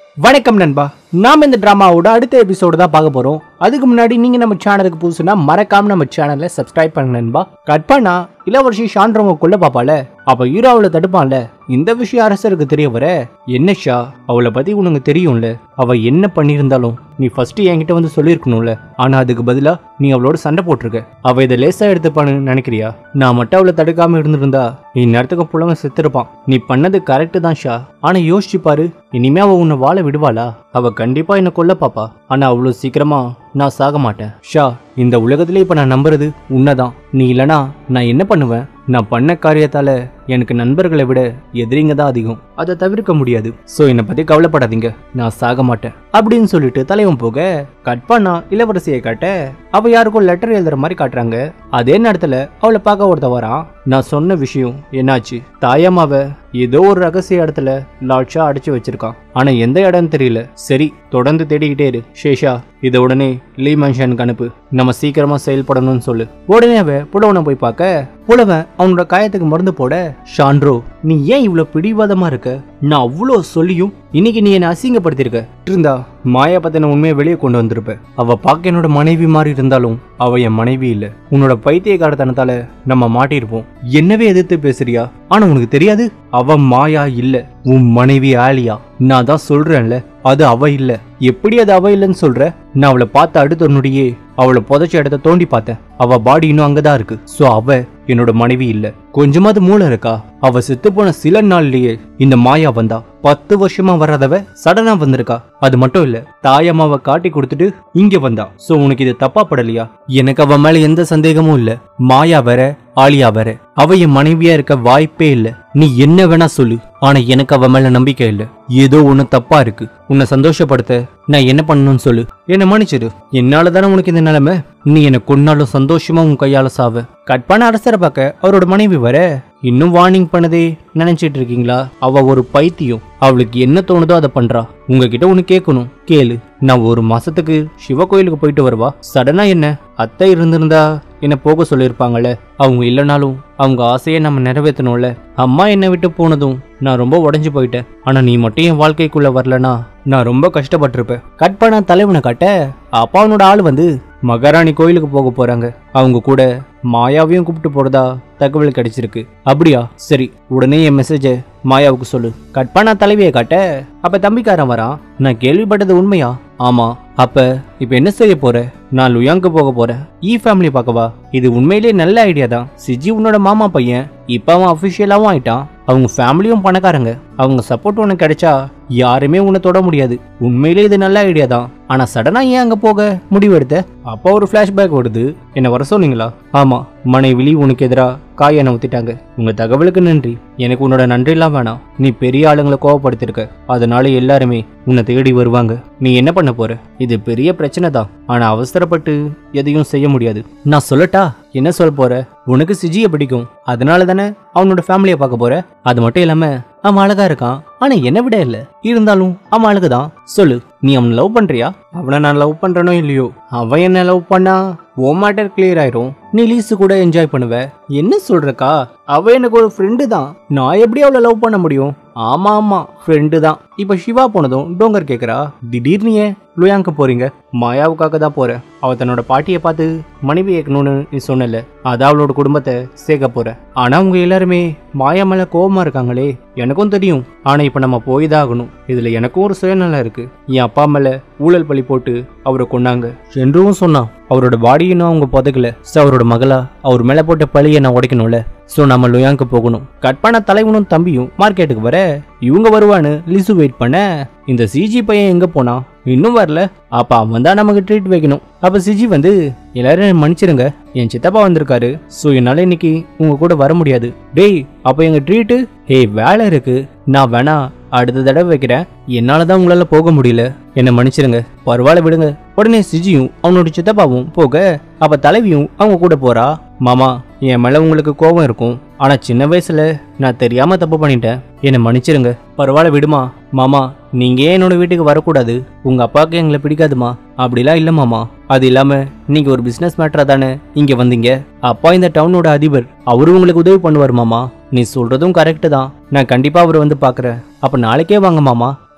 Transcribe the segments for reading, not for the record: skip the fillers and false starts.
வணக்கம் நண்பா, நாம இந்த டிராமாவோட அடுத்த எபிசோடு தான் பார்க்க போறோம். அதுக்கு முன்னாடி நீங்க நம்ம சேனலுக்கு புதுசுனா மறக்காம நம்ம சேனலை சப்ஸ்கிரைப் பண்ணுங்க நண்பா. கட் பண்ணா இளவரசி ஷான்றவங்க கொல்ல பாப்பால, அப்ப ஹீரோ அவளை தடுப்பான்ல. இந்த விஷயம் அரசருக்கு தெரிய வர, என்ன ஷா அவளை பத்தி உனக்கு தெரியும்ல, அவ என்ன பண்ணிருந்தாலும் நீ ஃபர்ஸ்ட் என்கிட்ட வந்து சொல்லிருக்கணும்ல. ஆனா அதுக்கு பதிலா நீ அவளோட சண்டை போட்டிருக்க. அவ இதை லேசா எடுத்துப்பான்னு நினைக்கிறியா? நான் மட்டும் அவளை தடுக்காம இருந்திருந்தா இந்நேரத்துக்கு புலவ செத்துருப்பான். நீ பண்ணது கரெக்ட் தான் ஷா, ஆனா யோசிச்சு பாரு, இனிமே அவ உன்னை வாழ விடுவாளா? அவ கண்டிப்பா என்ன கொல்ல பாப்பா, ஆனா அவ்வளவு சீக்கிரமா நான் சாக மாட்டேன் ஷா. இந்த உலகத்திலே இப்ப நான் நம்புறது உன்னதான். நீ இல்லனா நான் என்ன பண்ணுவேன்? நான் பண்ண காரியத்தால எனக்கு நண்பர்களை விட எதிரிங்க தான் அதிகம். அதை தவிர்க்க முடியாது. சோ என்னை பத்தி கவலைப்படாதீங்க, நான் சாக மாட்டேன் அப்படின்னு சொல்லிட்டு தலைவன் போக, கட் பண்ணா இளவரசியை காட்ட அவ யாருக்கும் லெட்டர் எழுதுற மாதிரி காட்டுறாங்க. அதே நேரத்துல அவளை பார்க்க ஒருத்த வரான். நான் சொன்ன விஷயம் என்னாச்சு? தாயம்மாவ ஏதோ ஒரு ரகசிய இடத்துல லாட்சா அடைச்சு வச்சிருக்கான், ஆனா எந்த இடம்னு தெரியல. சரி, தொடர்ந்து தேடிக்கிட்டே இரு சேஷா. இதை உடனே லீ மென்ஷனுக்கு அனுப்பு, நம்ம சீக்கிரமா செயல்படணும்னு சொல்லு. உடனே அவ புலவனை போய் பார்க்க, புலவன் அவனோட காயத்துக்கு மருந்து போட, ஷான்ட்ரோ நீ ஏன் இவ்வளவு பிடிவாதமா இருக்க? நான் அவ்வளோ சொல்லியும் இன்னைக்கு நீ என்ன அசிங்கப்படுத்திருக்க இருந்தா மாயா பத்தின உண்மையை வெளியே கொண்டு வந்திருப்ப. அவ பார்க்க என்னோட மனைவி மாதிரி இருந்தாலும் அவ என் மனைவி இல்ல. உன்னோட பைத்தியக்காரத்தனத்தால நம்ம மாட்டிருப்போம். என்னவே எதிர்த்து பேசுறியா? ஆனா உனக்கு தெரியாது, அவ மாயா இல்ல, உன் மனைவி ஆலியா. நான் தான் சொல்றேன்ல, அது அவ இல்ல. எப்படி அது அவ இல்லன்னு சொல்ற? நான் அவளை பார்த்த அடுத்த நொடியே அவளை புதைச்ச இடத்த தோண்டி பார்த்தேன். அவ பாடி இன்னும் அங்கதான் இருக்கு. சோ அவ என்னோட மனைவி இல்ல. கொஞ்சமாவது மூளை இருக்கா? அவ செத்து போன சில நாள்லயே இந்த மாயா வந்தா. 10 வருஷமா வராதவ சடனா வந்திருக்கா. அது மட்டும் இல்ல, தாயம்மாவை காட்டி கொடுத்துட்டு இங்க வந்தா. சோ உனக்கு இது தப்பா படலையா? எனக்கு அவ மேல எந்த சந்தேகமும் இல்ல. மாயா வேற, ஆலியா வேற. அவ என் மனைவியா இருக்க வாய்ப்பே இல்ல. நீ என்ன வேணா சொல்லு, ஆனா எனக்கு அவ மேல நம்பிக்கை இல்ல. ஏதோ ஒண்ணு தப்பா இருக்கு. உன்னை சந்தோஷப்படுத்த நான் என்ன பண்ணணும்னு சொல்லு. என்ன மன்னிச்சிடு. என்னாலதானே உனக்கு இந்த நிலைமை. நீ என்ன கொன்னாலும் சந்தோஷமா உன் கையால சாவ. கட் பண்ண அரசரை பார்க்க அவரோட மனைவி வர, இன்னும் வார்னிங் பண்ணதே நினைச்சிட்டு இருக்கீங்களா? அவ ஒரு பைத்தியம். அவளுக்கு என்ன தோணுதோ அதை பண்றா. உங்ககிட்ட ஒண்ணு கேட்கணும், கேளு. நான் ஒரு மாசத்துக்கு சிவ கோயிலுக்கு போயிட்டு வருவா. சடனா என்ன அத்தை இருந்திருந்தா என்ன போக சொல்லியிருப்பாங்கல்ல. அவங்க இல்லைனாலும் அவங்க ஆசையை நம்ம நிறைவேற்றணும்ல. அம்மா என்னை விட்டு போனதும் நான் ரொம்ப உடஞ்சு போயிட்டேன். ஆனா நீ மட்டும் என் வாழ்க்கைக்குள்ள வரலனா நான் ரொம்ப கஷ்டப்பட்டிருப்பேன். கட் பண்ண தலைவனை காட்ட, அப்பாவனோட ஆள் வந்து மகாராணி கோயிலுக்கு போக போறாங்க. அவங்க கூட மாயாவையும் கூப்பிட்டு போறதா தகவல் கிடைச்சிருக்கு. அப்படியா? சரி, உடனே என் மெசேஜ மாயாவுக்கு சொல்லு. கட் பண்ண தலைவியை காட்ட, அப்ப தம்பிக்காரன் வரான். நான் கேள்விப்பட்டது உண்மையா? ஆமா. அப்ப இப்ப என்ன செய்ய போற? நான் லுயாங்கு போக போறேன். ஃபேமிலி பார்க்கவா? இது உண்மையிலேயே நல்ல ஐடியா தான். சிஜி உன்னோட மாமா பையன். இப்ப அவன் அபிஷியலாவும் ஆயிட்டான். அவங்க ஃபேமிலியும் பணக்காரங்க. அவங்க சப்போர்ட் உனக்கு கிடைச்சா யாருமே உன்னை தொட முடியாது. உண்மையிலே இது நல்ல ஐடியா தான். ஆனா சடனா ஏன் அங்க போக முடிவெடுத்த? அப்பா ஒரு பிளாஷ்பேக் வருது. என்ன வர சொன்னீங்களா? ஆமா, மனைவி உனக்கு எதிரா காயனை ஊத்திட்டாங்க. உங்க தகவலுக்கு நன்றி. எனக்கு உன்னோட நன்றி எல்லாம் வேணாம். நீ பெரிய ஆளுங்களை கோவப்படுத்திருக்க, அதனால எல்லாருமே உன்னை தேடி வருவாங்க. நீ என்ன பண்ண போற? இது பெரிய பிரச்சனை தான், ஆனா அவசரப்பட்டு எதையும் செய்ய முடியாது. நான் சொல்லட்டா? என்ன சொல்ல போற? உனக்கு சிஜியை பிடிக்கும், அதனால தானே அவனோட ஃபேமிலியை பார்க்க போற. அது மட்டும் இல்லாம அவன் அழகா இருக்கான், ஆனா என்ன விட இல்ல. இருந்தாலும் அவன் அழகுதான். சொல்லு, நீ அவனை லவ் பண்றியா? அவனை நான் லவ் பண்றனோ இல்லையோ, அவன் என்ன லவ் பண்ணா ஓ மேட்டர் கிளியர் ஆயிரும். நீ லீஸு கூட என்ஜாய் பண்ணுவ. என்ன சொல்றக்கா? அவ எனக்கு ஒரு ஃப்ரெண்டு தான். நான் எப்படி அவளை லவ் பண்ண முடியும்? ஆமா ஆமா, ஃப்ரெண்டு தான். இப்ப சிவா போனதும் டோங்கர் கேக்குறா, திடீர்னு ஏன் லுயாங்கு போறீங்க? மாயாவுக்காக தான் போறேன். அவ தன்னோட பாட்டியை பார்த்து மனைவி ஏற்கணும்னு நீ சொன்னல, அதான் அவளோட குடும்பத்தை சேர்க்க போற. ஆனா அவங்க எல்லாருமே மாயா மேல கோபமா இருக்காங்களே. எனக்கும் தெரியும், ஆனா இப்ப நம்ம போய்தான் ஆகணும். இதுல எனக்கும் ஒரு சுயநலம் இருக்கு. என் அப்பா மேல ஊழல் பழி போட்டு அவரை கொண்டாங்க என்றும் சொன்னான். அவரோட பாடியும் அவங்க புதைக்கல. அவரோட மகளா அவர் மேல போட்ட பழியை நான் உடைக்கணும்ல. சோ நம்ம லுயாங்கு போகணும். கட் பண்ண தலைவனும் தம்பியும் மார்க்கெட்டுக்கு வர, இவங்க வருவான்னு லிசு வெயிட் பண்ண, இந்த சிஜி பையன் எங்க போனா? இன்னும் வரல. அப்ப அவன் தான் நமக்கு ட்ரீட் வைக்கணும். அப்ப சிஜி வந்து, எல்லாரும் மன்னிச்சிருங்க, என் சித்தப்பா வந்திருக்காரு. சோ என்னால இன்னைக்கு உங்க கூட வர முடியாது. டேய், அப்ப எங்க ட்ரீட்டு? வேலை இருக்கு, நான் வேணா அடுத்த தடவை வைக்கிறேன். என்னாலதான் உங்களால போக முடியல, என்ன மன்னிச்சிருங்க. பரவாயில்ல விடுங்க. உடனே சிஜியும் அவனோட சித்தப்பாவும் போக, அப்ப தலைவியும் அவங்க கூட போறா. மாமா, என் மேல உங்களுக்கு கோபம் இருக்கும், ஆனா சின்ன வயசுல நான் தெரியாம தப்பு பண்ணிட்டேன், என்ன மன்னிச்சிருங்க. பரவாயில்ல விடுமா. மாமா, நீங்க ஏன் என்னோட வீட்டுக்கு வரக்கூடாது? உங்க அப்பாவுக்கு எங்களை பிடிக்காதுமா? அப்படிலாம் இல்ல மாமா. அது இல்லாம நீங்க ஒரு பிசினஸ் மேட்டரா தானே இங்க வந்தீங்க. அப்பா இந்த டவுனோட அதிபர், அவரு உங்களுக்கு உதவி பண்ணுவார் மாமா. நீ சொல்றதும் கரெக்ட் தான். நான் கண்டிப்பா அவரை வந்து பாக்குறேன். அப்ப நாளைக்கே வாங்க மாமா.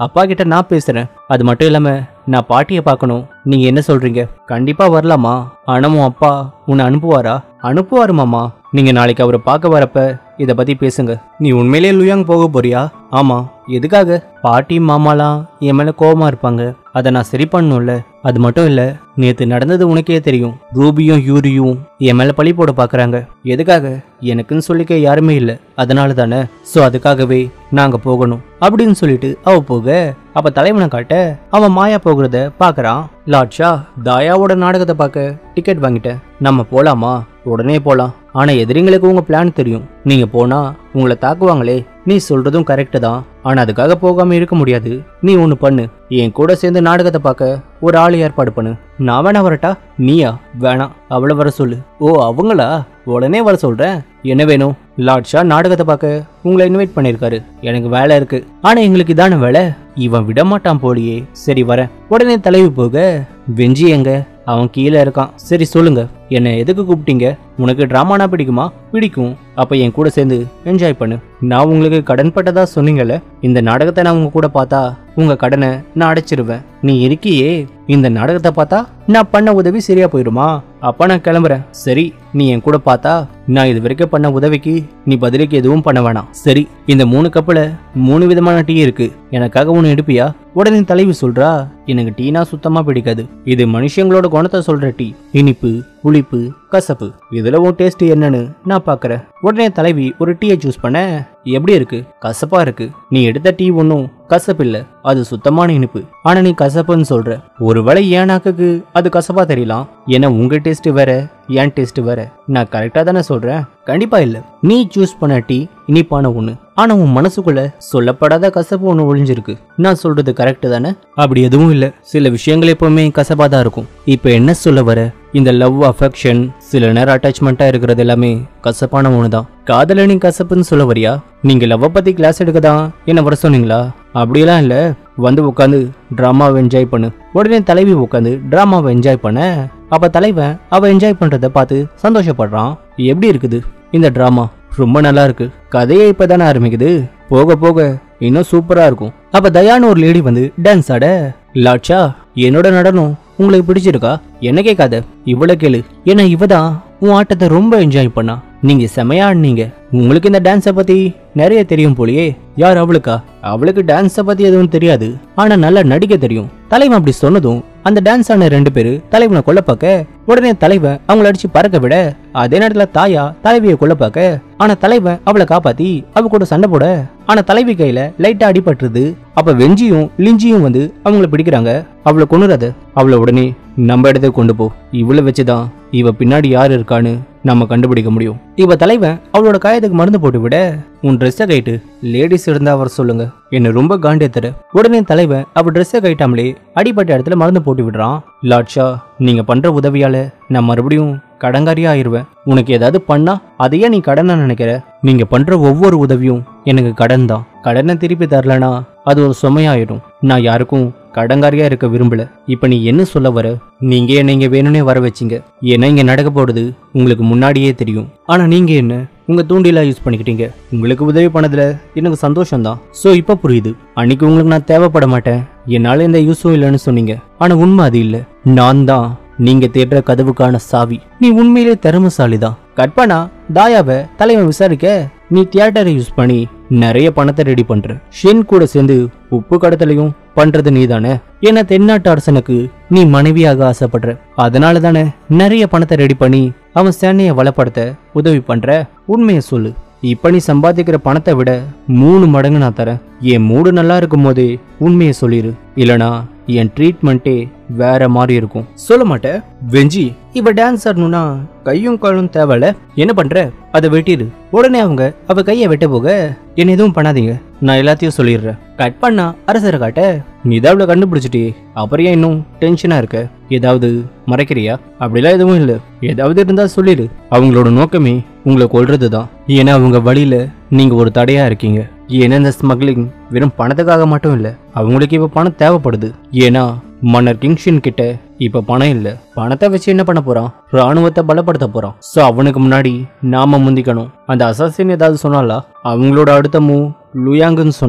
அப்பா கிட்ட நான் பேசுறேன். அது மட்டும் இல்லாம நான் பாட்டியை பார்க்கணும். நீங்க என்ன சொல்றீங்க? கண்டிப்பா வரலாமா? ஆனா உன் அப்பா உன்னை அனுப்புவாரா? அனுப்புவாரு மாமா. நீங்க நாளைக்கு அவரை பார்க்க வரப்ப இத பத்தி பேசுங்க. நீ உண்மையிலேயே லுயாங் போக போறியா? ஆமா. எதுக்காக? பாட்டி மாமாலாம் என் மேல கோபமா இருப்பாங்க. அதை நான் சரி பண்ணணும்ல. அது மட்டும் இல்ல, நேத்து நடந்தது உனக்கே தெரியும். ரூபியும் யூரியும் என் மேல பழி போட பாக்குறாங்க. எதுக்காக? எனக்குன்னு சொல்லிக்க யாருமே இல்ல, அதனால தானே. சோ அதுக்காகவே நாங்க போகணும் அப்படின்னு சொல்லிட்டு அவ போக, அப்ப தலைவனை காட்ட அவன் மாயா போகிறத பாக்குறான். லாட்சா, தாயாவோட நாடகத்தை பார்க்க டிக்கெட் வாங்கிட்டேன், நம்ம போலாமா? உடனே போலாம். ஆனா எதிரிங்களுக்கு உங்க பிளான் தெரியும். நீங்க போனா உங்களை தாக்குவாங்களே. நீ சொல்றதும் கரெக்ட் தான், ஆனா அதுக்காக போகாம இருக்க முடியாது. நீ ஒண்ணு பண்ணு, என் கூட சேர்ந்து நாடகத்தை பார்க்க ஒரு ஆள் ஏற்பாடு பண்ணு. நான் வேணா வரட்டா? நீயா? வேணாம், அவளை வர சொல்லு. ஓ அவங்களா? உடனே வர சொல்றேன். என்ன வேணும்? லாட்ஷா நாடகத்தை பார்க்க உங்களை இன்வைட் பண்ணிருக்காரு. எனக்கு வேலை இருக்கு. ஆனா எங்களுக்கு இதான வேலை. இவன் விடமாட்டான் போலியே. சரி வரேன். உடனே தலைவி போக, வெஞ்சி எங்க? அவன் கீழே இருக்கான். சரி சொல்லுங்க, என்ன எதுக்கு கூப்பிட்டீங்க? உனக்கு டிராமானா பிடிக்குமா? பிடிக்கும். அப்ப என் கூட சேர்ந்து என்ஜாய் பண்ணு. நான் உங்களுக்கு கடன் பட்டதா சொன்னீங்கல்ல, இந்த நாடகத்தை நான் உங்க கூட பார்த்தா உங்க கடனை நான் அடைச்சிருவேன். நீ இருக்கியே, இந்த நாடகத்தை பார்த்தா நான் பண்ண உதவி சரியா போயிடுமா? அப்ப நான் கிளம்புறேன். சரி, நீ என் கூட பார்த்தா நான் இது வரைக்கும் பண்ண உதவிக்கு நீ பதிலுக்கு எதுவும் பண்ண வேணாம். சரி, இந்த 3 கப்புல 3 விதமான டீ இருக்கு, எனக்காக ஒண்ணு எடுப்பியா? உடனே தலைவி சொல்றா, எனக்கு டீனா சுத்தமா பிடிக்காது. இது மனுஷங்களோட குணத்தை சொல்ற டீ. இனிப்பு, புளிப்பு, கசப்பு, இதுல உன் டேஸ்ட் என்னன்னு நான் பாக்குறேன். உடனே தலைவி ஒரு டீயை சூஸ் பண்ண, எப்படி இருக்கு? கசப்பா இருக்கு. நீ எடுத்த டீ ஒன்னும் கசப்பு இல்ல, அது சுத்தமான இனிப்பு. ஆனா நீ கசப்புன்னு சொல்ற. ஒருவேளை என் நாக்குக்கு அது கசப்பா தெரியலாம். ஏன்னா உங்க டேஸ்ட் வேற, என் டேஸ்ட் வேற. நான் கரெக்டா தானே சொல்றேன்? கண்டிப்பா இல்ல. நீ சூஸ் பண்ண டீ இனிப்பான ஒண்ணு, ஆனா உன் மனசுக்குள்ள சொல்லப்படாத கசப்பு ஒண்ணு ஒளிஞ்சிருக்கு. நான் சொல்றது கரெக்ட் தானே? அப்படி எதுவும் இல்ல, சில விஷயங்கள் எப்பவுமே கசப்பா தான் இருக்கும். இப்ப என்ன சொல்ல வர? இந்த லவ், அஃபெக்ஷன், சில நேரம் அட்டாச்மெண்டா இருக்கிறது எல்லாமே கசப்பான ஒண்ணுதான். காதல நீ கசப்புன்னு சொல்ல வரியா? நீங்க லவ் பத்தி கிளாஸ் எடுக்கதான் என்ன வர சொன்னீங்களா? அப்படியெல்லாம் இல்ல, வந்து உட்காந்து டிராமாவை என்ஜாய் பண்ணு. உடனே தலைவி உட்காந்து டிராமாவை என்ஜாய் பண்ண, அப்ப தலைவன் அவ என்ஜாய் பண்றத பார்த்து சந்தோஷப்படுறான். எப்படி இருக்குது இந்த டிராமா? ரொம்ப நல்லா இருக்கு. கதையே இப்பதானே ஆரம்பிக்குது, போக போக இன்னும் சூப்பரா இருக்கும். அப்ப தயான்னு ஒரு லேடி வந்து டான்ஸ் ஆட, லாட்சா என்னோட நடனம் உங்களுக்கு பிடிச்சிருக்கா? என்ன கேட்காத, இவ்வளவு கேளு. ஏன்னா இவதான் உன் ஆட்டத்தை ரொம்ப என்ஜாய் பண்ணா. நீங்க செமையா ஆடுனீங்க. உங்களுக்கு இந்த டான்ஸை பத்தி நிறைய தெரியும் போலியே. யார் அவளுக்கா? அவளுக்கு டான்ஸை பத்தி எதுவும் தெரியாது, ஆனா நல்லா நடிக்க தெரியும். தலைவன் அப்படி சொன்னதும் அந்த டான்ஸ் ஆன 2 பேரு தலைவனை கொல்ல பார்க்க, உடனே தலைவன் அவங்கள அடிச்சு பறக்க விட, அதே நேரத்துல தாயா தலைவியை கொல்ல பார்க்க, ஆனா தலைவன் அவளை காப்பாத்தி அவ கூட சண்டை போட, ஆனா தலைவி கையில லைட்டா அடிபட்டுருது. அப்ப வெஞ்சியும் லிஞ்சியும் வந்து அவங்கள பிடிக்கிறாங்க. அவளை கொன்னுறாத, அவளை உடனே நம்ம இடத்துக்கு கொண்டு போ. இவளை வச்சுதான் இவ பின்னாடி யாரு இருக்கான்னு நம்ம கண்டுபிடிக்க முடியும். இவ தலைவன் அவளோட காயத்துக்கு மருந்து போட்டு விட, உன் ட்ரெஸ்ஸை கைட்டு, லேடிஸ் இருந்தா அவர் சொல்லுங்க, என்ன ரொம்ப காண்டேத்தர. உடனே தலைவன் அவ ட்ரெஸ்ஸை கைட்டாமலே அடிப்பட்ட இடத்துல மருந்து போட்டு விடுறான். லாட்சா, நீங்க பண்ற உதவியால நான் மறுபடியும் கடங்காரியா ஆயிருவேன். உனக்கு ஏதாவது பண்ணா அதையே நீ கடனா நினைக்கிற? நீங்க பண்ற ஒவ்வொரு உதவியும் எனக்கு கடன் தான். கடனை திருப்பி தரலனா அது ஒரு சுமையாயிடும். நான் யாருக்கும் கடங்காரியா இருக்க விரும்பல. இப்ப நீ என்ன சொல்ல வர? நீங்க வேணும்னே வர வச்சிங்க. ஏன்னா இங்க நடக்க போறது உங்களுக்கு முன்னாடியே தெரியும். ஆனா நீங்க என்ன உங்க தூண்டிலா யூஸ் பண்ணிக்கிட்டீங்க. உங்களுக்கு உதவி பண்ணதுல எனக்கு சந்தோஷம் தான். சோ இப்ப புரியுது, அன்னைக்கு உங்களுக்கு நான் தேவைப்பட மாட்டேன், என்னால இந்த யூஸும் இல்லைன்னு சொன்னீங்க. ஆனா உண்மை அது இல்ல. நான் தான் நீங்க தேடுற கதவுக்கான சாவி. நீ உண்மையிலே திறமைசாலிதான். கற்பனா தாயாவை தலைவன் விசாரிக்க, நீ தியேட்டரை யூஸ் பண்ணி நிறைய பணத்தை ரெடி பண்ற. ஷென் கூட சேர்ந்து உப்பு கடத்தலையும் பண்றது நீதானே. ஏன்னா தென்னாட்டு அரசனுக்கு நீ மனைவியாக ஆசைப்படுற. அதனால தானே நிறைய பணத்தை ரெடி பண்ணி அவன் சேனையை வளப்படுத்த உதவி பண்ற. உண்மையை சொல்லு. இப்ப நீ சம்பாதிக்கிற பணத்தை விட 3 மடங்கு நான் தரேன். என் மூடு நல்லா இருக்கும் போதே உண்மையை சொல்லிரு, இல்லனா என் ட்ரீட்மெண்ட்டே வேற மாதிரி இருக்கும். சொல்ல மாட்டேன்? வெஞ்சி, இவ டான்ஸ் ஆடணும்னா கையும் காலும் தேவையில்ல. என்ன பண்ற? அதை வெட்டிடு. உடனே அவங்க அவ கைய வெட்ட போக, என்ன எதுவும் பண்ணாதீங்க, நான் எல்லாத்தையும் சொல்லிடுறேன். கட் பண்ணா அரசரை காட்ட, நீ தான் கண்டுபிடிச்சிட்டே, அப்புறம் ஏன் இன்னும் டென்ஷனா இருக்க? ஏதாவது மறைக்கிறியா? அப்படிலாம் எதுவும் இல்ல, ஏதாவது இருந்தா சொல்லிடு. அவங்களோட நோக்கமே உங்களை கொல்றதுதான். ஏன்னா அவங்க வழியில நீங்க ஒரு தடையா இருக்கீங்க. ஏன்னா இந்த ஸ்மக்லிங் வெறும் பணத்துக்காக மட்டும் இல்ல, அவங்களுக்கு இப்ப பணம் தேவைப்படுது. ஏன்னா மன்னர் கிங்ஷின் கிட்ட இப்ப பணம் இல்ல. பணத்தை வச்சு என்ன பண்ண போறான்? ராணுவத்தை பலப்படுத்த போறான். சோ அவனுக்கு முன்னாடி நாம முந்திக்கணும். அந்த அசாசின் ஏதாவது சொன்னாலா? அவங்களோட அடுத்த மூவ் லுயாங்குன்னு சொன்னா.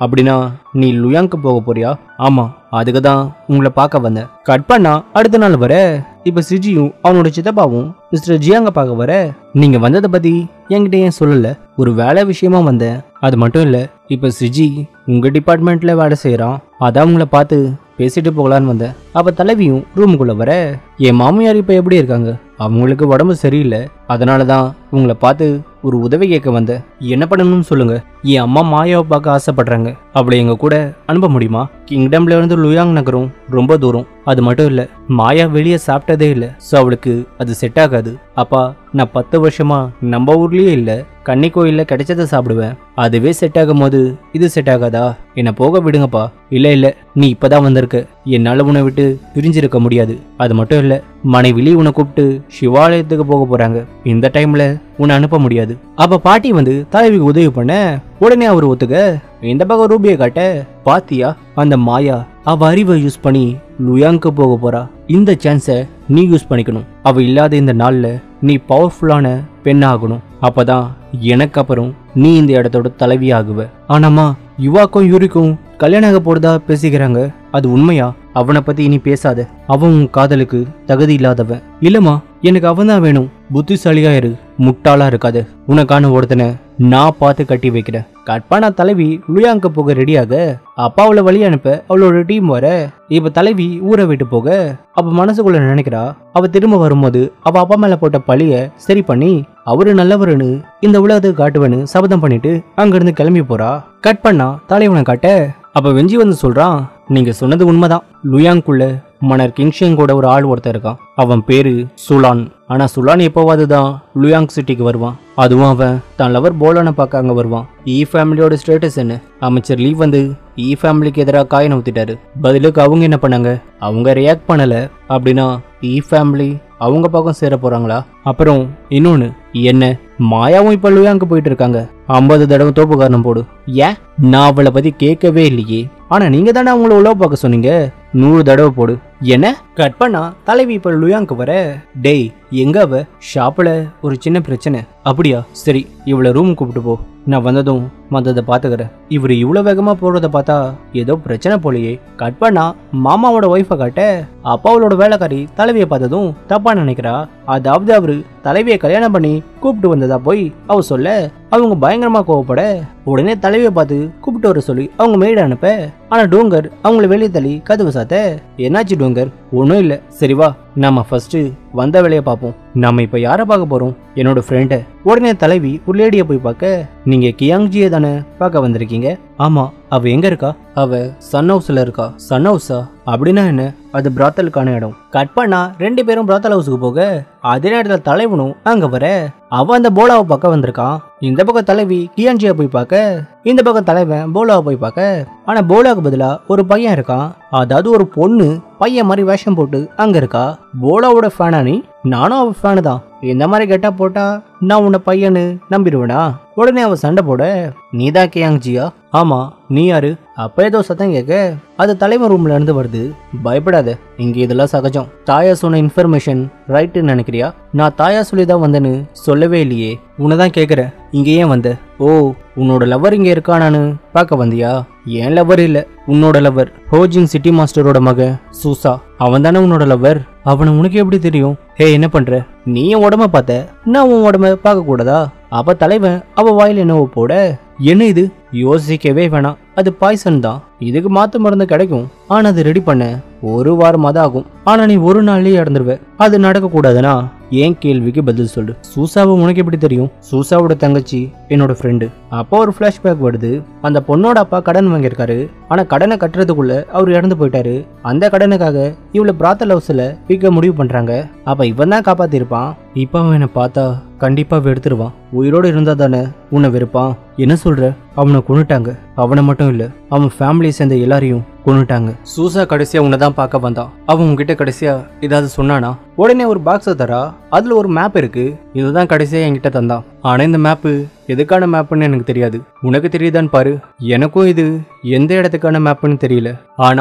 அப்படின்னா நீ லுயாங்க்கு போக போறியா? ஆமா, அதுக்கு தான் உங்களை பார்க்க வந்தேன். கட் பண்ணா அடுத்த நாள் வர இப்ப சிஜியும் அவனோட சித்தப்பாவும் மிஸ்டர் ஜியாங்க பார்க்க வர, நீங்க வந்ததை பத்தி என்கிட்ட ஏன் சொல்லல? ஒரு வேலை விஷயமா வந்தேன். அது மட்டும் இல்ல, இப்ப சிஜி உங்க டிபார்ட்மெண்ட்ல வேலை செய்யறான், அதான் உங்களை பார்த்து பேசிட்டு போகலான்னு வந்தேன். அப்ப தலைவியும் ரூமுக்குள்ள வர, என் மாமியார் இப்ப எப்படி இருக்காங்க? அவங்களுக்கு உடம்பு சரியில்லை, அதனாலதான் உங்களை பார்த்து ஒரு உதவி கேட்க வந்தேன். என்ன பண்ணணும்னு சொல்லுங்க. என் அம்மா மாயாவை பார்க்க ஆசைப்படுறாங்க, அவளை எங்க கூட அனுப்ப முடியுமா? கிங்டம்ல இருந்து லுயாங் நகரம் ரொம்ப தூரம். அது மட்டும் இல்ல, மாயா வெளியே சாப்பிட்டதே இல்லை, ஸோ அவளுக்கு அது செட் ஆகாது. அப்பா, நான் 10 வருஷமா நம்ம ஊர்லயே இல்ல, கன்னி கோயில்ல கிடைச்சதை சாப்பிடுவேன். அதுவே செட் ஆகும் போது இது செட் ஆகாதா? என்ன போக விடுங்கப்பா. இல்ல நீ இப்பதான் வந்திருக்க, என்னால உன்னை விட்டு பிரிஞ்சிருக்க முடியாது. அது மட்டும் இல்ல, மனைவிலி உன்னை கூப்பிட்டு சிவாலயத்துக்கு போக போறாங்க. இந்த டைம்ல உன்னை அனுப்ப முடியாது. அப்ப பாட்டி வந்து தலைவிக்கு உதவி பண்ண உடனே அவர் ஒத்துக்க, இந்த பக்கம் ரூபியை காட்ட, பாத்தியா அந்த மாயா அவ அறிவை யூஸ் பண்ணி லுயாங்க்கு போக போறா. இந்த சான்ஸை நீ யூஸ் பண்ணிக்கணும். அவ இல்லாத இந்த நாள்ல நீ பவர்ஃபுல்லான பெண்ணாகணும். அப்பதான் எனக்கு அப்புறம் நீ இந்த இடத்தோட தலைவி ஆகுவ. ஆனாமா, யுவாக்கும் யூரிக்கும் கல்யாணம் ஆக போறதா பேசிக்கிறாங்க, அது உண்மையா? அவனை பத்தி இனி பேசாத, அவன் உன் காதலுக்கு தகுதி இல்லாதவன். இல்லம்மா, எனக்கு அவன் தான் வேணும். புத்திசாலியா இரு, முட்டாளா இருக்காது. உனக்கான ஒருத்தனை நான் பார்த்து கட்டி வைக்கிறேன். கட்பானா தலைவி லுயாங்க போக ரெடியாக அப்பா அவளை வழி அனுப்ப அவளோட டீம் வர, இப்ப தலைவி ஊரை விட்டு போக அப்ப மனசுக்குள்ள நினைக்கிறா, அவ திரும்ப வரும்போது அவ அப்பா மேல போட்ட பழிய சரி பண்ணி அவரு நல்லவருன்னு இந்த உலகத்துக்கு காட்டுவேன்னு சபதம் பண்ணிட்டு அங்கிருந்து கிளம்பி போறா. கட் பண்ணா தலைவனை காட்ட அப்ப வெஞ்சி வந்து சொல்றான், நீங்க சொன்னது உண்மைதான். லுயாங்குள்ள மன்னர் கிங்ஷிங் கூட ஒரு ஆள் ஒருத்தர் இருக்கான். அவன் பேரு சுலான். ஆனா சுலான் எப்போவாதுதான் லுயாங் சிட்டிக்கு வருவான். அதுவும் அவன் தான் லவர் போலான பார்க்க அங்க வருவான். ஃபேமிலியோட ஸ்டேட்டஸ் என்ன? அமைச்சர் லீவ் வந்து ஃபேமிலிக்கு எதிராக காயின் ஊத்திட்டாரு. பதிலுக்கு அவங்க என்ன பண்ணாங்க? அவங்க ரியாக்ட் பண்ணல. அப்படின்னா ஃபேமிலி அவங்க பக்கம் சேர போறாங்களா? அப்புறம் இன்னொன்னு, என்ன மாயாவும் இப்ப லுயாங்கு போயிட்டு இருக்காங்க. 50 தடவை தோப்பு காரணம் போடு. ஏன்? நான் அவளை பத்தி கேட்கவே இல்லையே. ஆனா நீங்க தானே அவங்கள உழவு பார்க்க சொன்னீங்க. 100 தடவை போடு. என்ன? கட் பண்ணா தலைவி இப்ப லுயாங்கு வர, டேய் எங்க அவ? ஷாப்ல ஒரு சின்ன பிரச்சனை. அப்படியா? சரி, இவளை ரூம் கூப்பிட்டு போ, நான் வந்ததும் மந்ததை பாத்துக்கிறேன். இவரு இவ்வளவு வேகமா போறத பார்த்தா ஏதோ பிரச்சனை போலயே. கட் பண்ணா மாமாவோட ஒய்ஃபை காட்ட அப்பாவோட வேலைக்காரி தலைவியை பார்த்ததும் தப்பா நினைக்கிறா. அதாவது அவரு தலைவியை கல்யாணம் பண்ணி கூப்பிட்டு வந்ததா போய் அவ சொல்ல அவங்க பயங்கரமா கோவப்பட உடனே தலைவியை பார்த்து கூப்பிட்டு வர சொல்லி அவங்க மெய்ட அனுப்ப. ஆனா டோங்கர் அவங்கள வெளியே தள்ளி கதவு சாத்த. என்னாச்சு டோங்கர்? ஒன்னும் இல்ல. சரி வா, நாம ஃபர்ஸ்ட் வந்த வேலையை பார்ப்போம். நாம இப்ப யார பார்க்க போறோம்? என்னோட ஃப்ரெண்ட. உடனே தலைவி ஒரு லேடிய போய் பார்க்க, நீங்க கியாங்ஜியை தானே பார்க்க வந்திருக்கீங்க? ஆமா. அவ எங்க இருக்கா? அவ சன் ஹவுஸ்ல இருக்கா. சன் ஹவுஸா? அப்படின்னா என்ன? அது பிராத்தலுக்கான இடம். கட் பண்ணா 2 பேரும் பிராத்தல் ஹவுஸுக்கு போக அதே நேரத்துல தலைவனும் அங்க வர, அவன் அந்த போலாவை பார்க்க வந்திருக்கான். இந்த பக்கம் தலைவி கியான்ஜியை போய் பார்க்க, இந்த பக்கம் தலைவன் போலாவை போய் பார்க்க. ஆனா போலாவுக்கு பதிலா ஒரு பையன் இருக்கான். அதாவது ஒரு பொண்ணு பையன் மாதிரி வேஷம் போட்டு அங்க இருக்கா. போலாவோட ஃபேனா நீ? நானும் அவ ஃபேனு தான். இந்த மாதிரி கெட்டா போட்டா நான் உன்னை பையனு நம்பிடுவேனா? உடனே அவ சண்டை போட, நீதான் கியாங்ஜியா? ஆமா. நீ யாரு? அப்ப ஏதோ சத்தம் கேட்க அது தலைவன் ரூம்ல இருந்து வருது. பயப்படாத, இங்க இதெல்லாம் சகஜம். தாயா சொன்ன இன்ஃபர்மேஷன் ரைட்டுன்னு நினைக்கிறியா? நான் தாயா சொல்லிதான் வந்தேன்னு சொல்லவே இல்லையே. உன்னதான் கேக்குற, இங்க ஏன் வந்த? ஓ, உன்னோட லவர் இங்க இருக்கானான்னு பார்க்க வந்தியா? ஏன் லவர் இல்ல, உன்னோட லவர் ஹோஜிங் சிட்டி மாஸ்டரோட மகன் சூசா. அவன் தானே உன்னோட லவர். அவனை உனக்கு எப்படி தெரியும்? ஹே, என்ன பண்ற? நீ என் உடம்ப பார்த்த, நான் உன் உடம்ப பார்க்க கூடாதா? அப்ப தலைவன் அவ வாயில என்னவோ போட, என்ன இது? யோசிக்கவே வேணாம், அது பாய்சன் தான். இதுக்கு மாத்து மருந்து கிடைக்கும், ஆனா அது ரெடி பண்ண 1 வாரம் தான் ஆகும். ஆனா நீ 1 நாள்லயே இறந்துருவ. அது நடக்க கூடாதுன்னா ஏன் கேள்விக்கு பதில் சொல்லு. சூசாவை உனக்கு எப்படி தெரியும்? சூசாவோட தங்கச்சி என்னோட ஃப்ரெண்டு. அப்போ ஒரு பிளாஷ்பேக் வருது. அந்த பொண்ணோட அப்பா கடன் வாங்கியிருக்காரு. ஆனா கடனை கட்டுறதுக்குள்ள அவர் இறந்து போயிட்டாரு. அந்த கடனுக்காக இவளை பிராத்தல் ஹவுஸ்ல விற்க முடிவு பண்றாங்க. அப்ப இவன் தான் காப்பாத்திருப்பான். இப்ப அவன் என்ன பார்த்தா கண்டிப்பா வெறுத்துருவான். உயிரோடு இருந்தா தானே உன்னை வெறுப்பான். என்ன சொல்ற? அவனை கொன்னுட்டாங்க. அவனை மட்டும் இல்ல, அவன் ஃபேமிலியை சேர்ந்த எல்லாரையும் கொன்னுட்டாங்க. சூசா கடைசியா உன்னதான் பார்க்க வந்தான். அவன் உன்கிட்ட கடைசியா ஏதாவது சொன்னானா? உடனே ஒரு பாக்ஸை தரா. அதுல ஒரு மேப் இருக்கு. இதுதான் கடைசியா என்கிட்ட தந்தான். ஆனா இந்த மேப்பு எதுக்கான மேப்புன்னு எனக்கு தெரியாது. உனக்கு தெரியுதான்னு பாரு. எனக்கும் இது எந்த இடத்துக்கான மேப்புன்னு தெரியல. ஆனா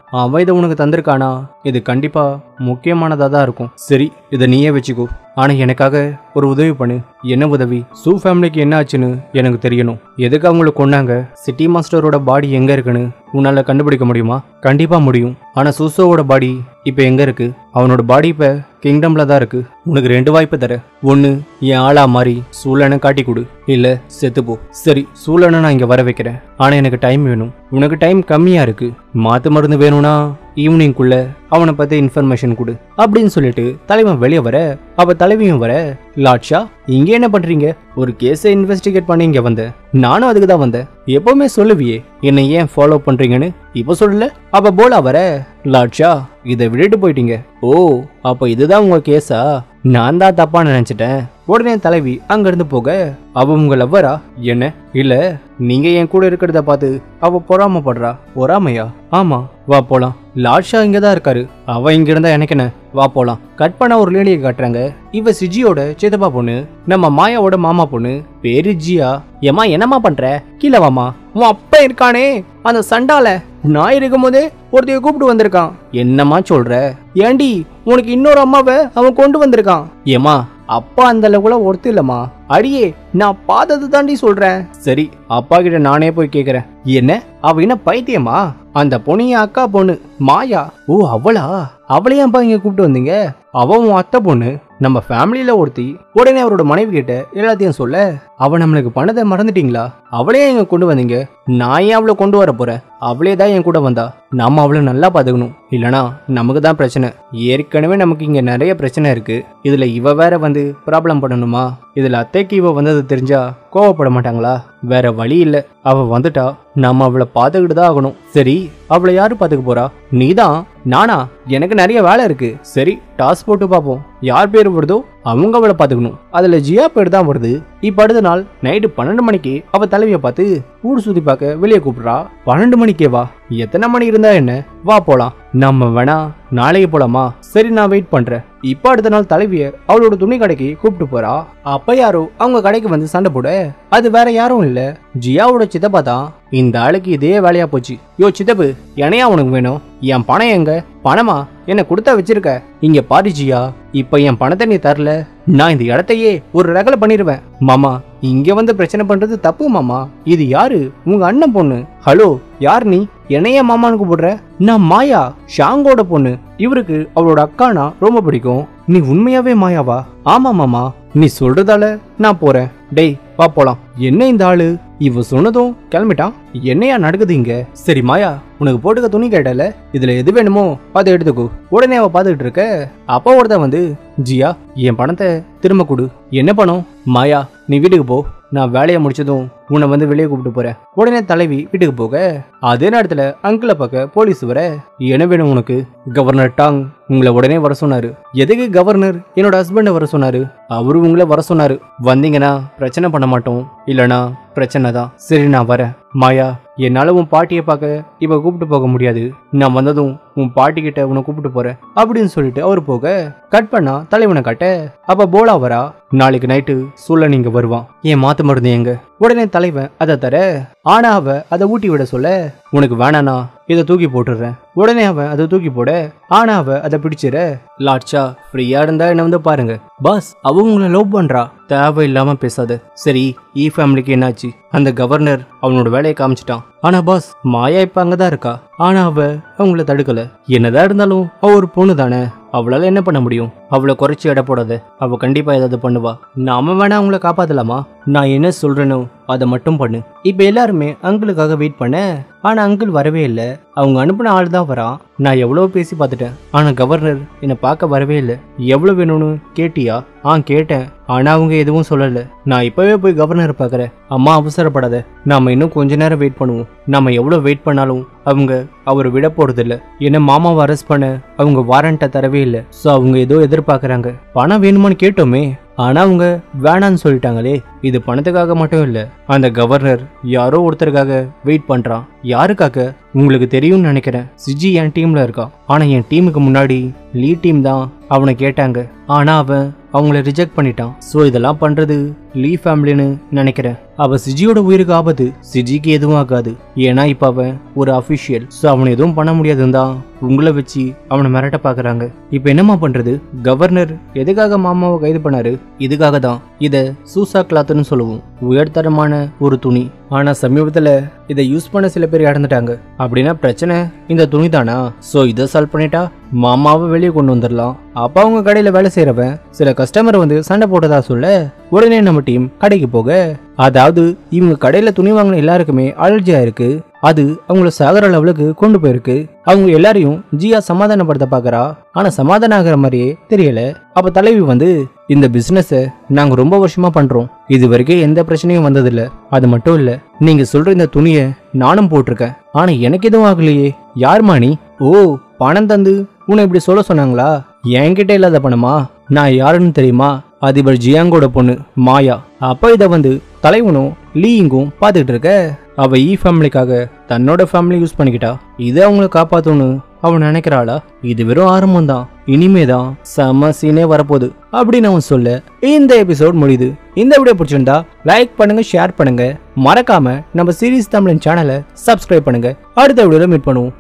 அவன் இதை உனக்கு தந்திருக்கானா? இது கண்டிப்பா முக்கியமானதா தான் இருக்கும். சரி, இதை நீயே வச்சுக்கோ. ஆனா எனக்காக ஒரு உதவி பண்ணு. என்ன உதவி? சூ ஃபேமிலிக்கு என்ன ஆச்சுன்னு எனக்கு தெரியணும். எதுக்கு அவங்களை கொன்னாங்க? சிட்டி மாஸ்டரோட பாடி எங்க இருக்குன்னு உன்னால கண்டுபிடிக்க முடியுமா? கண்டிப்பா முடியும். ஆனா சூசோவோட பாடி இப்ப எங்க இருக்கு? அவனோட பாடி இப்ப கிங்டம்ல தான் இருக்கு. உனக்கு 2 வாய்ப்பு தர. ஒன்னு, என் ஆளா மாறி சூழனை காட்டி கொடு, இல்ல செத்துப்போ. சரி, சூழனை நான் இங்க வர வைக்கிறேன். ஆனா எனக்கு டைம் வேணும். உனக்கு டைம் கம்மியா இருக்கு. மாத்து மருந்து வேணும்னா ஈவினிங்குள்ள அவனை பத்தி இன்ஃபர்மேஷன் கொடு அப்படின்னு சொல்லிட்டு தலைவன் வெளியே வர, அவ தலைவியும் வர. லாட்ஷா, இங்க என்ன பண்றீங்க? ஒரு கேஸை இன்வெஸ்டிகேட் பண்ணி இங்க வந்தேன். நானும் அதுக்கு தான் வந்தேன். எப்பவுமே சொல்லுவியே என்னை ஏன் ஃபாலோ பண்றீங்கன்னு, இப்ப சொல்லல. அப்ப போலா வர. லாட்ஷா, இதை விட்டுட்டு போயிட்டீங்க. ஓ, அப்ப இதுதான் உங்க கேஸா? நான் தான் தப்பா நினைச்சிட்டேன். உடனே தலைவி அங்க இருந்து போக, அவ உங்க லவ்வரா? என்ன? இல்ல, நீங்க என் கூட இருக்கிறத பார்த்து அவ பொறாமப்படுறா. பொறாமையா? ஆமா, வா போலாம். லாட்ஷா இங்கதான் இருக்காரு. அவ இங்க இருந்தா எனக்கு என்ன? வா போலாம். கட் பண்ண ஒரு லேடியை காட்டுறாங்க. இவ சிஜியோட சித்தப்பா பொண்ணு, நம்ம மாயாவோட மாமா பொண்ணு. பேரு ஜியா. ஏமா என்னமா பண்ற? கீழே வாமா. உன் அப்பா இருக்கானே அந்த சண்டால, நான் இருக்கும் போதே ஒருத்தைய கூப்பிட்டு வந்திருக்கான். என்னமா சொல்ற? ஏண்டி, உனக்கு இன்னொரு அம்மாவை அவன் கொண்டு வந்திருக்கான். ஏமா, அப்பா அந்த அளவுக்குள்ள ஒருத்து இல்லம்மா. அடியே, நான் பார்த்தது தாண்டி சொல்றேன். சரி, அப்பா கிட்ட நானே போய் கேக்குறேன். என்ன, அவ என்ன பைத்தியமா? அந்த பொண்ணிய அக்கா பொண்ணு மாயா. ஓ, அவளா? அவளையும் அப்பா இங்க கூப்பிட்டு வந்தீங்க? அவன் உன் அத்தை பொண்ணு, நம்ம ஃபேமிலியில ஒருத்தி. உடனே அவரோட மனைவி கிட்ட எல்லாத்தையும் சொல்ல, அவ நம்மளுக்கு பண்ணதை மறந்துட்டீங்களா? அவளையே எங்க கொண்டு வந்தீங்க? நான் ஏன் அவளை கொண்டு வர போறேன்? அவளே தான் என் கூட வந்தா. நாம அவளை நல்லா பாத்துக்கணும், இல்லனா நமக்கு தான் பிரச்சனை. ஏற்கனவே நமக்கு இங்க நிறைய பிரச்சனை இருக்கு. இதுல இவ வேற வந்து ப்ராப்ளம் பண்ணணுமா? இதுல அத்தைக்கு இவ வந்தது தெரிஞ்சா கோவப்பட மாட்டாங்களா? வேற வழி இல்ல. அவ வந்துட்டா நாம அவளை பாத்துக்கிட்டு தான் ஆகணும். சரி, அவளை யாரு பாத்துக்க போறா? நீதான். நானா? எனக்கு நிறைய வேலை இருக்கு. சரி, டாஸ் போட்டு பாப்போம். யார் பேர் வருதோ அவங்க அவளை பாத்துக்கணும். அதுல ஜியா பேர் தான் வருது. இப்ப அடுத்த நாள் நைட்டு 12 மணிக்கு அவ தலைவிய பார்த்து ஊர் சுத்தி பார்க்க வெளியே கூப்பிடுறா. 12 மணிக்கே வா? எத்தனை மணி இருந்தா என்ன? வா போலாம். நம்ம வேணா நாளைக்கு போலாமா? சரி, நான் வெயிட் பண்றேன். இப்ப அடுத்த நாள் தலைவிய அவளோட துணி கடைக்கு கூப்பிட்டு போறா. அப்ப யாரோ அவங்க கடைக்கு வந்து சண்டை போட, அது வேற யாரும் இல்ல, ஜியாவோட சித்தப்பா தான். இந்த ஆளுக்கு இதே வேலையா போச்சு. யோ சித்தப்பு, என்னையா உனக்கு வேணும்? என் பணம் எங்க? பணமா? என்ன கொடுத்தா வச்சிருக்க? இங்க பாரு ஜியா, இப்ப என் பணத்தை நீ தரல, நான் இந்த இடத்தையே ஒரு ரகலை பண்ணிருவேன். மாமா, இங்க வந்து பிரச்சனை பண்றது தப்பு மாமா. இது யாரு? உங்க அண்ணன் பொண்ணு. ஹலோ, யார் நீ? என்னைய மாமான்னு கூப்பிடுற? நான் மாயா, ஷாங்கோட பொண்ணு. இவருக்கு அவளோட அக்கானா ரொம்ப பிடிக்கும். நீ உண்மையாவே மாயாவா? ஆமா மாமா, நீ சொல்றதால நான் போறேன். டேய், வா போலாம். என்ன இந்த ஆளு? இவ சொன்னதும் கிளம்பிட்டான். என்னையா நடக்குது இங்க? சரி மாயா, உனக்கு போட்டுக்க துணி கேட்டல, இதுல எது வேணுமோ அதை எடுத்துக்கோ. உடனே அவ பாத்துக்கிட்டு இருக்க. அப்பா ஒருத்த வந்து, ஜியா, என் பணத்தை திரும்ப கொடு. என்ன பணம்? மாயா, நீ வீட்டுக்கு போ. நான் வேலையை முடிச்சதும் உன்னை வந்து வெளியே கூப்பிட்டு போறேன். உடனே தலைவி வீட்டுக்கு போக, அதே நேரத்துல அங்கிளை பார்க்க போலீஸ் வர. என்ன வேணும் உனக்கு? கவர்னர் டாங் உங்களை உடனே வர சொன்னாரு. எதுக்கு கவர்னர் என்னோட ஹஸ்பண்ட வர சொன்னாரு? அவரு உங்களை வர சொன்னாரு. வந்தீங்கன்னா பிரச்சனை பண்ண மாட்டோம், இல்லனா பிரச்சனை தான். சரி, நான் வரேன். மாயா, என்னால உன் பாட்டியை பார்க்க இப்ப கூப்பிட்டு போக முடியாது. நான் வந்ததும் உன் பாட்டி கிட்ட உன்னை கூப்பிட்டு போறேன் அப்படின்னு சொல்லிட்டு அவர் போக, கட் பண்ணா தலைவனை காட்ட. அப்ப போலா வரா. நாளைக்கு நைட்டு சூழல் நீங்க வருவான். ஏன் மாத்து மருந்து எங்க? உடனே தலைவன் அதை தர. ஆனா அவ அதை ஊட்டி விட சொல்ல, உனக்கு வேணானா இதை தூக்கி போட்டுடுறேன். உடனே அவன் அதை தூக்கி போட, ஆனா அவ அதை பிடிச்சிட. லாட்சா, ஃப்ரீயா இருந்தா என்ன வந்து பாருங்க. பாஸ், அவங்க உங்களை லவ் பண்றா. தேவையில்லாம பேசாத. சரி, ஈ ஃபேமிலிக்கு என்னாச்சு? அந்த கவர்னர் அவனோட வேலையை காமிச்சிட்டான். ஆனா பாஸ், மாயா இப்ப அங்கதான் இருக்கா. ஆனா அவ அவங்கள தடுக்கல. என்னதான் இருந்தாலும் அவ ஒரு பொண்ணு தானே, அவளால என்ன பண்ண முடியும்? அவளை குறைச்சி எடை போடாத. அவ கண்டிப்பா ஏதாவது பண்ணுவா. நாம வேணா அவங்கள காப்பாத்தலாமா? நான் என்ன சொல்றேனோ அதை மட்டும் பண்ணு. இப்ப எல்லாருமே அங்கிளுக்காக வெயிட் பண்ண. ஆனா அங்கிள் வரவே இல்லை. அவங்க அனுப்பின ஆள் தான் வரான். நான் எவ்வளவு பேசி பார்த்துட்டேன், ஆனா கவர்னர் என்னை பார்க்க வரவே இல்லை. எவ்வளவு வேணும்னு கேட்டியா? கேட்டேன். ஆனா அவங்க எதுவும் சொல்லல. நான் இப்பவே போய் கவர்னர் பாக்குறேன். அம்மா, அவசரப்படாத. நாம இன்னும் கொஞ்ச நேரம் வெயிட் பண்ணுவோம். நாம எவ்வளவு வெயிட் பண்ணாலும் அவங்க அவரை விட போறது இல்ல. என்ன மாமாவை அரெஸ்ட் பண்ண அவங்க வாரண்ட்டை தரவே இல்லை. சோ அவங்க ஏதோ எதிர்பார்க்கறாங்க. பணம் வேணுமான்னு கேட்டோமே, ஆனா அவங்க வேணான்னு சொல்லிட்டாங்களே. இது பணத்துக்காக மட்டும் இல்ல, அந்த கவர்னர் யாரோ ஒருத்தருக்காக வெயிட் பண்றான். யாருக்காக உங்களுக்கு தெரியும்னு நினைக்கிறேன். சிஜி என் டீம்ல இருக்கா. ஆனா என் டீமுக்கு முன்னாடி லீ டீம் தான் அவனை கேட்டாங்க. ஆனா அவன் அவங்கள ரிஜெக்ட் பண்ணிட்டான். சோ இதெல்லாம் பண்றது லீ ஃபேமிலின்னு நினைக்கிறேன். அவ சிஜியோட உயிருக்கு ஆபத்து. சிஜிக்கு எதுவும் ஆகாது, ஏன்னா இப்ப அவன் ஒரு அபிஷியல். சோ அவனை எதுவும் பண்ண முடியாதுன்னு தான் உங்களை வச்சு அவனை மிரட்ட பாக்குறாங்க. இப்ப என்னமா பண்றது? கவர்னர் எதுக்காக மாமாவை கைது பண்ணாரு? இதுக்காக தான். இத சூசா கிளாத்னு சொல்லுவோம், உயர்தரமான ஒரு துணி. ஆனா சமீபத்துல இதை யூஸ் பண்ண சில பேர் இறந்துட்டாங்க. அப்படின்னா பிரச்சனை இந்த துணி தானா? சோ இதை சால்வ் பண்ணிட்டா மாமாவை வெளியே கொண்டு வந்துடலாம். அப்ப அவங்க கடையில வேலை செய்யறவன் சில கஸ்டமர் வந்து சண்டை போட்டதா சொல்ல, உடனே நம்ம டீம் கடைக்கு போக, அதாவது இவங்க கடையில துணி வாங்கின எல்லாருக்குமே அலர்ஜியா இருக்கு. அது அவங்கள சாகர லெவலுக்கு கொண்டு போயிருக்கு. அவங்க எல்லாரையும் ஜியா சமாதானப்படுத்த பாக்குறா. ஆனா சமாதானம் ஆகிற மாதிரியே தெரியல. அப்ப தலைவி வந்து, இந்த பிசினஸ் நாங்க ரொம்ப வருஷமா பண்றோம், இது வரைக்கும் எந்த பிரச்சனையும் வந்ததில்ல. அது மட்டும் இல்ல, நீங்க சொல்ற இந்த துணியை நானும் போட்டிருக்கேன், ஆனா எனக்கு எதுவும் ஆகலையே. யாருமா நீ? ஓ, பணம் தந்து உன்னை இப்படி சொல்ல சொன்னாங்களா? என்கிட்ட இல்லாத பணமா? நான் யாருன்னு தெரியுமா? அதிபர் ஜியாங்கோட பொண்ணு மாயா. அப்ப இத வந்து தலைவனும் லீயிங்கும் பாத்துக்கிட்டு இருக்க. அவ ஈ ஃபேமிலிக்காக தன்னோட ஃபேமிலி யூஸ் பண்ணிக்கிட்டா. இதை அவங்கள காப்பாத்தணும்னு அவன் நினைக்கிறாளா? இது வெறும் ஆரம்பம் தான், இனிமேதான் செம சீனே வரப்போகுது அப்படின்னு அவன் சொல்ல இந்த எபிசோட் முடியுது. இந்த வீடியோ பிடிச்சிருந்தா லைக் பண்ணுங்க, ஷேர் பண்ணுங்க, மறக்காம நம்ம சீரிஸ் தமிழன் சேனலை சப்ஸ்கிரைப் பண்ணுங்க. அடுத்த வீடியோல மீட் பண்ணுவோம்.